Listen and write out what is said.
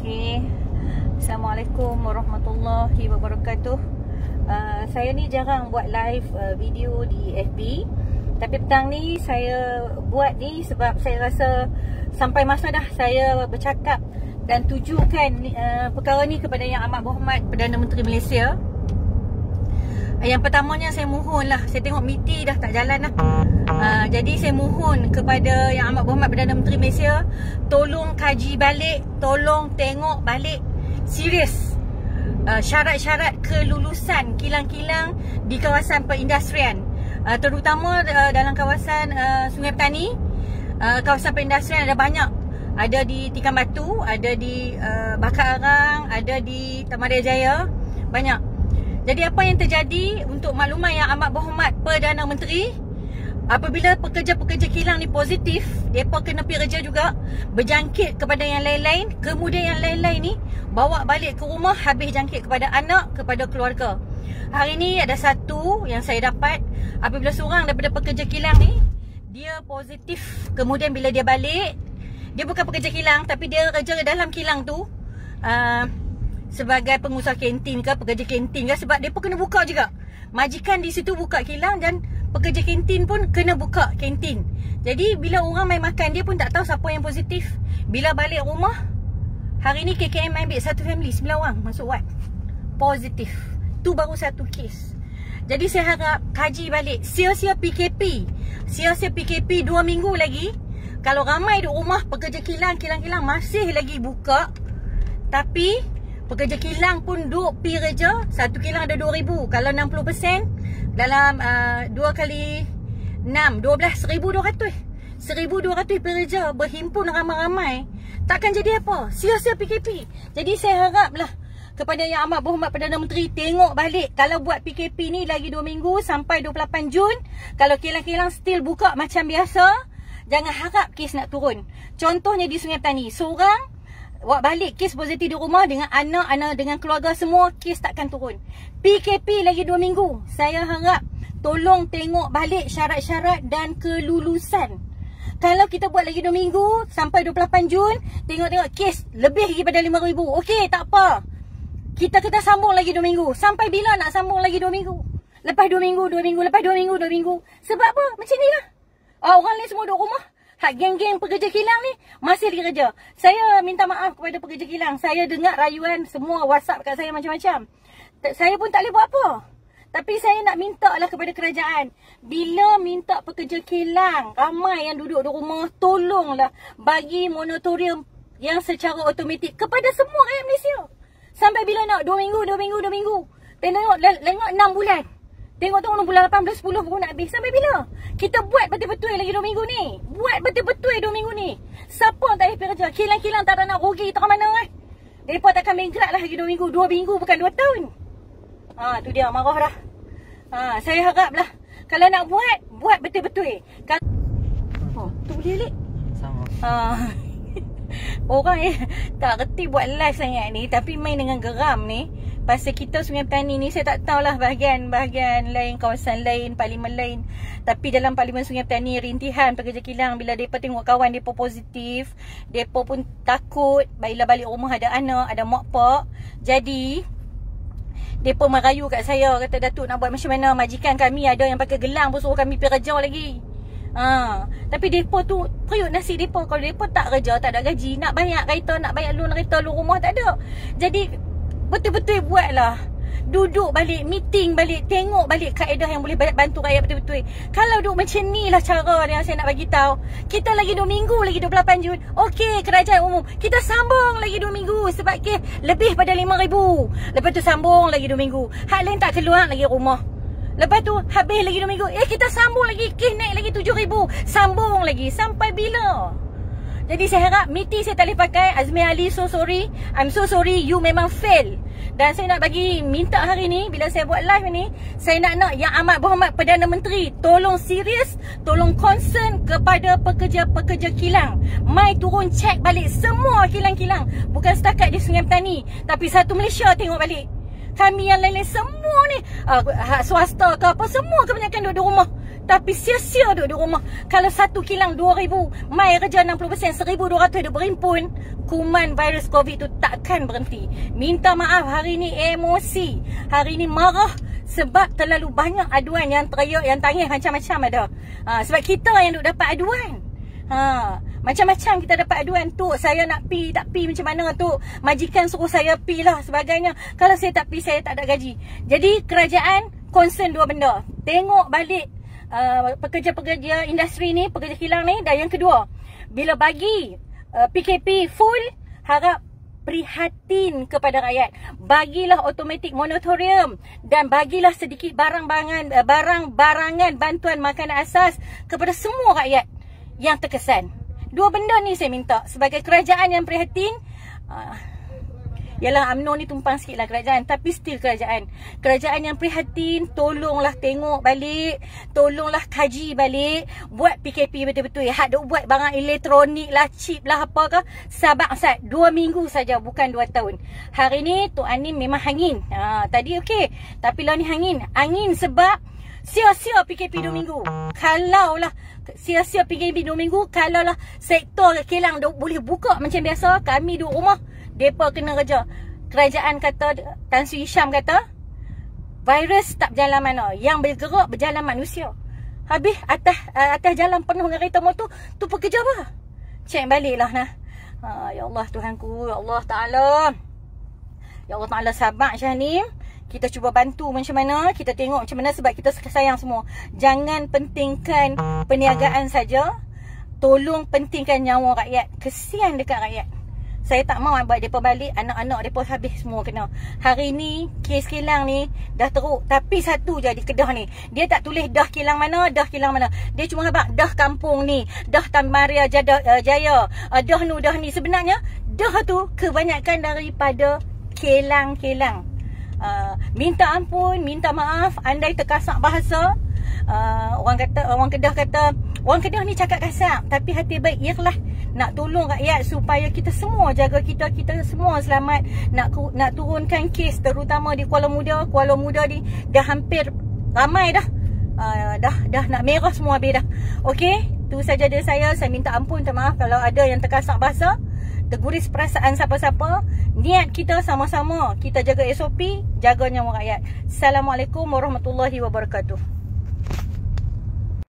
Okey. Assalamualaikum warahmatullahi wabarakatuh. Saya ni jarang buat live video di FB. Tapi petang ni saya buat ni sebab saya rasa sampai masa dah saya bercakap dan tujukan perkara ni kepada Yang Amat Berhormat Perdana Menteri Malaysia. Yang pertamanya saya mohon lah, saya tengok MITI dah tak jalan lah. Jadi saya mohon kepada Yang Amat Berhormat Perdana Menteri Malaysia, tolong kaji balik, tolong tengok balik serius syarat-syarat kelulusan kilang-kilang di kawasan perindustrian, terutama dalam kawasan Sungai Petani. Kawasan perindustrian ada banyak, ada di Tikan Batu, ada di Bakar Arang, ada di Taman Jaya, banyak. Jadi apa yang terjadi untuk makluman Yang Amat Berhormat Perdana Menteri, apabila pekerja-pekerja kilang ni positif, mereka kena pergi kerja juga, berjangkit kepada yang lain-lain, kemudian yang lain-lain ni bawa balik ke rumah, habis jangkit kepada anak, kepada keluarga. Hari ni ada satu yang saya dapat, apabila seorang daripada pekerja kilang ni dia positif, kemudian bila dia balik, dia bukan pekerja kilang tapi dia kerja dalam kilang tu sebagai pengusaha kantin ke, pekerja kantin ke, sebab mereka kena buka juga. Majikan di situ buka kilang dan pekerja kantin pun kena buka kantin. Jadi bila orang main makan, dia pun tak tahu siapa yang positif. Bila balik rumah, hari ni KKM ambil satu family 9 orang masuk ward positif. Tu baru satu kes. Jadi saya harap kaji balik, sia-sia PKP. Sia-sia PKP 2 minggu lagi. Kalau ramai di rumah pekerja kilang masih lagi buka, tapi pekerja kilang pun duk pi kerja. Satu kilang ada 2,000. Kalau 60% dalam 2 kali 6, 12,200. 1,200 pekerja berhimpun ramai-ramai. Takkan jadi apa? Sia-sia PKP. Jadi saya haraplah kepada Yang Amat Berhormat Perdana Menteri, tengok balik. Kalau buat PKP ni lagi 2 minggu sampai 28 Jun, kalau kilang-kilang still buka macam biasa, jangan harap kes nak turun. Contohnya di Sungai Petani, seorang buat balik kes positif di rumah dengan anak-anak, dengan keluarga semua, kes takkan turun. PKP lagi 2 minggu. Saya harap tolong tengok balik syarat-syarat dan kelulusan. Kalau kita buat lagi 2 minggu sampai 28 Jun, tengok-tengok kes lebih lagi pada 5,000. Okey, tak apa. Kita sambung lagi 2 minggu. Sampai bila nak sambung lagi 2 minggu? Lepas 2 minggu, 2 minggu, lepas 2 minggu, 2 minggu. Sebab apa? Macam ni lah. Orang ni semua duduk rumah. Hak geng-geng pekerja kilang ni masih lagi kerja. Saya minta maaf kepada pekerja kilang. Saya dengar rayuan semua WhatsApp kat saya macam-macam. Saya pun tak boleh buat apa. Tapi saya nak minta lah kepada kerajaan. Bila minta pekerja kilang ramai yang duduk di rumah, tolonglah bagi moratorium yang secara automatik kepada semua rakyat Malaysia. Sampai bila nak? 2 minggu, 2 minggu, 2 minggu. Tengok 6 bulan. Tengok bulan 18, 10 baru nak habis. Sampai bila? Kita buat betul-betul lagi 2 minggu ni. Buat betul-betul 2 minggu ni. Siapa tak boleh kerja? Kilang-kilang tak ada nak rugi tak mana kan? Mereka takkan menggerak lah lagi 2 minggu. 2 minggu bukan 2 tahun. Tu dia marah dah. Saya harap lah, kalau nak buat betul-betul. Tu boleh Alik? Sama. Orang tak reti buat live sangat ni, tapi main dengan geram ni. Pasal kita Sungai Petani ni, saya tak tahulah bahagian lain, kawasan lain, parlimen lain. Tapi dalam parlimen Sungai Petani, rintihan pekerja kilang, bila mereka tengok kawan mereka positif, mereka pun takut. Bila balik rumah ada anak, ada mak pak. Jadi mereka merayu kat saya, kata Datuk nak buat macam mana? Majikan kami ada yang pakai gelang pun suruh kami pergi kerja lagi. Tapi mereka tu periuk nasib mereka. Kalau mereka tak kerja, tak ada gaji, nak bayar kereta, nak bayar loan kereta, loan rumah tak ada. Jadi betul-betul buatlah. Duduk balik, meeting balik, tengok balik kaedah yang boleh bantu rakyat betul-betul. Kalau duduk macam ni lah cara yang saya nak bagi tahu. Kita lagi 2 minggu, lagi 28 Jun. Okey, kerajaan umum, kita sambung lagi 2 minggu sebab kes lebih pada 5,000. Lepas tu sambung lagi 2 minggu. Hak lain tak keluar lagi rumah. Lepas tu habis lagi 2 minggu. Kita sambung lagi, kes naik lagi 7,000. Sambung lagi. Sampai bila? Jadi saya harap MITI saya tak boleh pakai. Azmi Ali, so sorry. I'm so sorry, you memang fail. Dan saya nak bagi minta hari ni, bila saya buat live ni, saya nak Yang Amat Berhormat Perdana Menteri tolong serius, tolong concern kepada pekerja-pekerja kilang. Mai turun cek balik semua kilang-kilang. Bukan setakat di Sungai Petani, tapi satu Malaysia tengok balik. Kami yang lain-lain semua ni, swasta ke apa, semua kebanyakan duduk di rumah. Tapi sia-sia duduk di rumah. Kalau satu kilang 2,000, mai kerja 60%, 1,200 duduk berimpun, kuman virus COVID tu takkan berhenti. Minta maaf, hari ni emosi, hari ni marah sebab terlalu banyak aduan yang teriak, yang tangis macam-macam ada. Sebab kita yang duk dapat aduan. Macam-macam kita dapat aduan. Tu saya nak pi, tak pi macam mana tu. Majikan suruh saya pi lah sebagainya. Kalau saya tak pi, saya tak ada gaji. Jadi kerajaan concern dua benda. Tengok balik pekerja-pekerja industri ni, pekerja kilang ni. Dan yang kedua, bila bagi PKP full, harap prihatin kepada rakyat. Bagilah automatic moratorium dan bagilah sedikit barang-barangan bantuan makanan asas kepada semua rakyat yang terkesan. Dua benda ni saya minta sebagai kerajaan yang prihatin. Yalah, UMNO ni tumpang sikit lah kerajaan, tapi still kerajaan yang prihatin. Tolonglah tengok balik, tolonglah kaji balik, buat PKP betul-betul. Hak duk buat barang elektronik lah, chip lah, apakah, sabar sat 2 minggu saja, bukan 2 tahun. Hari ni Tok Anim memang hangin. Tadi okey, tapi lah ni angin sebab sia-sia PKP 2 minggu. Kalau lah sia-sia PKP 2 minggu, kalau lah sektor kilang boleh buka macam biasa, kami duduk rumah, mereka kena kerja. Kerajaan kata, Tan Sri Hisham kata, virus tak berjalan mana, yang bergerak berjalan manusia. Habis atas jalan penuh dengan kereta motor, tu pekerja apa? Cek balik lah nah. Ya Allah Tuhanku, ya Allah Ta'ala, ya Allah Ta'ala, sabar Syahnim. Kita cuba bantu macam mana, kita tengok macam mana, sebab kita sayang semua. Jangan pentingkan perniagaan saja, tolong pentingkan nyawa rakyat. Kesian dekat rakyat. Saya tak mahu buat mereka balik, anak-anak mereka habis semua kena. Hari ni kes kilang ni dah teruk, tapi satu je di Kedah ni, dia tak tulis dah kilang mana, dah kilang mana. Dia cuma habaq dah kampung ni, dah Tamaria Jaya, dah ni. Sebenarnya dah tu kebanyakan daripada kilang-kilang. Minta ampun, minta maaf andai terkasak bahasa. Orang Kedah ni cakap kasar, tapi hati baik, ikhlas nak tolong rakyat supaya kita semua jaga kita semua selamat. Nak turunkan kes terutama di Kuala Muda ni dah hampir ramai dah. Dah nak merah semua habis dah. Okey, tu saja dari saya minta ampun, minta maaf kalau ada yang terkasak bahasa, terguris perasaan siapa-siapa. Niat kita sama-sama kita jaga SOP, jaga nyawa rakyat. Assalamualaikum warahmatullahi wabarakatuh.